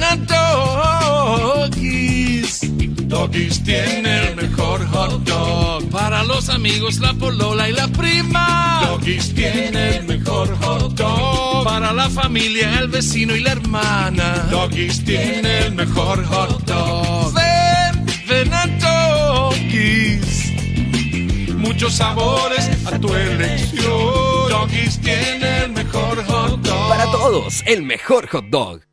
a Doggies. Doggies tiene el mejor hot dog. Para los amigos, la polola y la prima. Doggies tiene el mejor hot dog. Para la familia, el vecino y la hermana. Doggies tiene el mejor hot dog. Ven a Doggies. Muchos sabores a tu elección. Doggies tiene el mejor hot dog. Para todos, el mejor hot dog.